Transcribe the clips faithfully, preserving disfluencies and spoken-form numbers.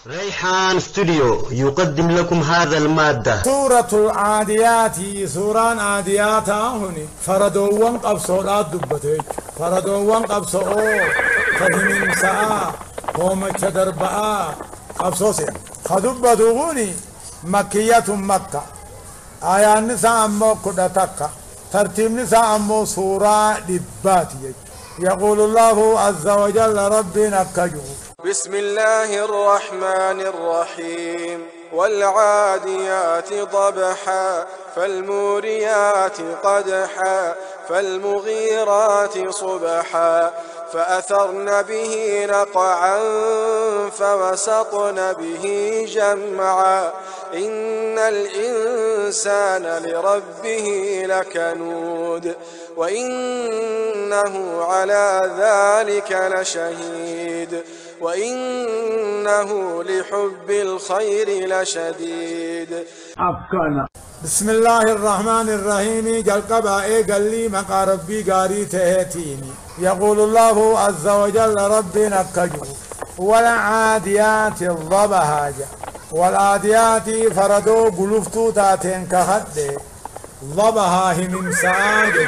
ريحان ستوديو يقدم لكم هذا المادة. سورة العاديات سوران عاديات هوني فردوان قبصولات دبتك فردوان قبصو فهمين ساعة قوم كدرباء قبصوسي خدب دوغوني مكية مكة آيان نساء أمو كدتك ترتيب نساء أمو سورة دباتي. يقول الله عز وجل ربنا كجو بسم الله الرحمن الرحيم والعاديات ضبحا فالموريات قدحا فالمغيرات صبحا فأثرن به نقعا فوسطن به جمعا إن الإنسان لربه لكنود وإنه على ذلك لشهيد وإنه لحب الخير لشديد. أفكنا بسم الله الرحمن الرحيم جل قبائي قال لي مقا ربي قاري تهتيني. يقول الله عز وجل ربنا كجو والعاديات الضبهاجا والعاديات فردو قلفتو تاتين كهد ضبها من ساجد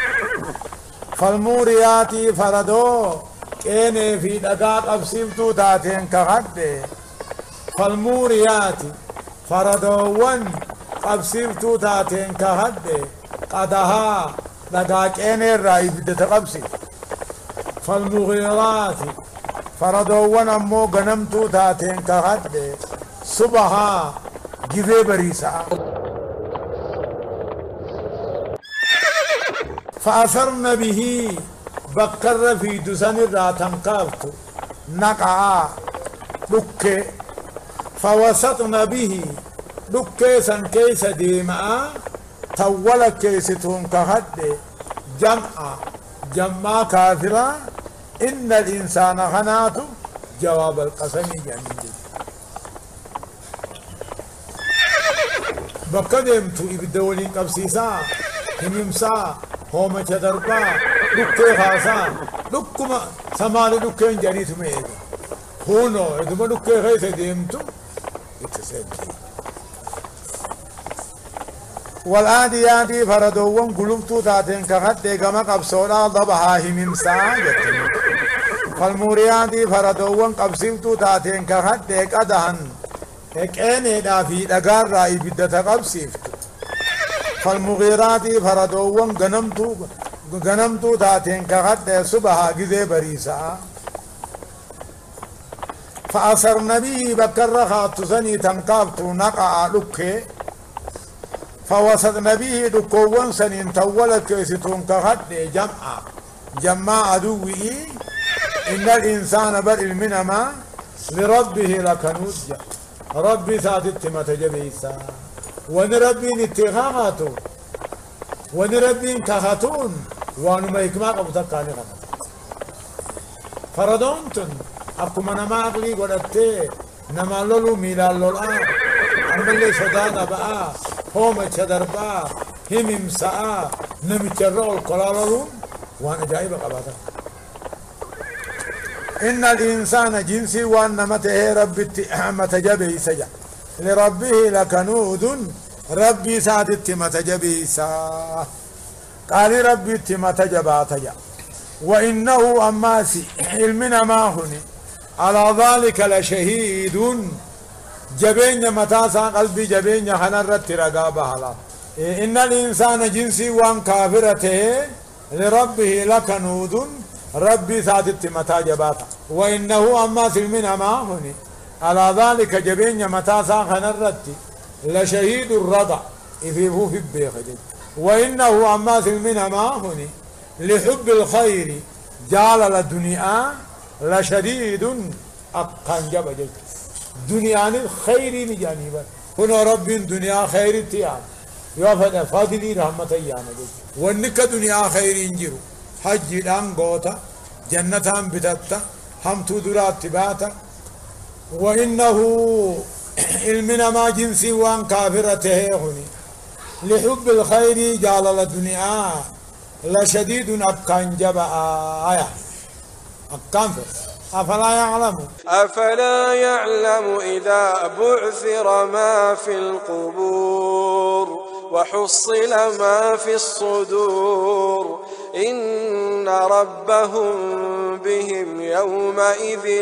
فالموريات فردو كيني في دقاق أبسيبتو تاتين كهد فالموريات فردوون أبسيبتو تاتين كهد قدها دقاق كيني الرأي بدت قبسي فالمغيرات فردوون أمو غنمتو تاتين كهد صبحا جذي بريسا فأثرن به بكر في دسن الراتم كافتو نقعا دكي فوسطن به دكي سن كيس ديما تول كيستون كهد جمعا جمع كافرا إن الإنسان خناتو جواب القسم جميل بكدمتو إبدولين قبسيسا هنمسا هوم چدربا دكي خاصا دكما سمال دكين جريت ميد هونو ادما دكي خيس ديمتو اتسنتي والعاديات فردوون قلوبتو تاتين كخد ديقما قبصولا ضبها هممسا جتن فالموريات فردوون قبسيبتو تاتين كخد ديقا دهن اكيني دافي دقار رأي بدتا قبسيفتو فالمغيرات فردوون غنمتو غنمتو تاتين كغد صبحا جذي بريسا فأثرن به بكر خاتسني تنقابتو نقع لكي فوسطن به دكوون سنين تولت كيستون كغد جمع جمع عدوه إن الإنسان برئ منما لربه لكنود ربي سادت متجبيسا ونربي نتخاغاتو ونربي كخاتون وانما يكما قبطكاني غمت فردونتن أكما نما أغلي قدرتي نما لولو ميلا لولا أمبلي صدانا بقى هوم چدربا هم امساء نمچرعو القلالون وانا جائب قبطا إن الإنسان جنسي وانا مته ربي متجبه سجا لربه لكنود ربي سادت متجبيسا قال ربي متجباتجا وإنه أماسي علمنا ما هني على ذلك لشهيد جبين متاسا قلبي جبين حنرت رقابة هلا إن الإنسان جنسي وان كافرته لربه لكنود ربي سادت متجباتا وإنه أماسي علمنا ما هني على ذلك جبين متاسا خنرت لشهيد الرضا إفيفو في البيخدي وإنه أما سلمنا ما هني لحب الخير جعل الدنيا لشديد أقن جبجت دنيا الخير مجانبا هنا رب دنيا خير تيان يوفد فاضلي رحمة يانا وانك دنيا خير انجرو حج الان قوتا جنة بتتا هم تدرات تباتا وإنه علمنا ما جنسي وان كافرته هني لحب الخير جعل الدنيا لشديد أبكان جبا آية أبكان أفلا يعلم أفلا يعلم إذا بعثر ما في القبور وحصل ما في الصدور إن ربهم بهم يومئذ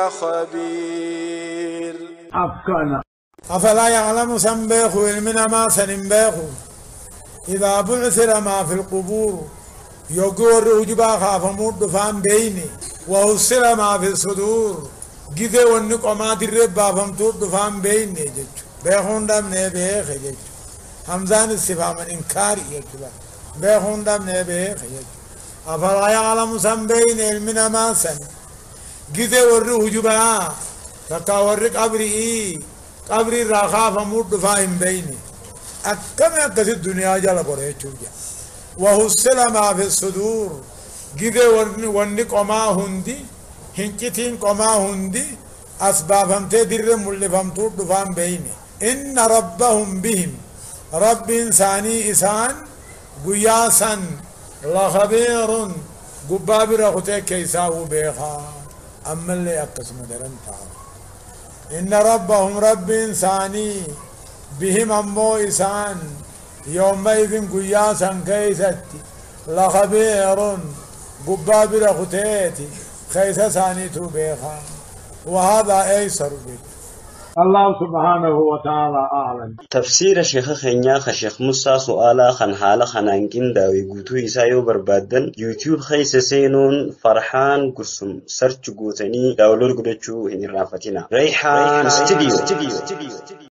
لخبير. أفلا يعلم سنبيخو علمنا ما سنبيخو إذا بعثر ما في القبور يقول وجبا خاف مود فان بيني وحصل ما في الصدور جذي ونقومات الربا فمتود فان بيني جج بيخون دم نبيخ جج همزان السفام الإنكار يجب بيخون دم نبيخ جج أفلا يعلم سنبين علمنا ما سن جذي ورّو جبا تكا ورّق قبري قبري راخاف مود فان بيني أكم أكس الدنيا جل بريتشو جا وحصل ما في الصدور جذي ونق وما هندي هنكتين وما هندي أسبابهم تدر ملفهم تود فان بيني إن ربهم بهم رب إنساني إسان قياسا لخبير قباب رغتك كيساو بيخا أما اللي أكس مدرن تعالى إن ربهم رب إنساني بهم أمو إسان يومئذ قياسا كيستي لخبير قباب رغتيتي خيس سانيتو بيخا وهذا أيسر بك الله سبحانه وتعالى أعلم. تفسير شيخ خنيا خشيخ موسى سؤالا خن حالا خنانكين داوي قوتو إسايو بربادن يوتيوب خيس سينون فرحان قسم سرچ قوتني داولور قدچو هنرافتنا ريحان استديو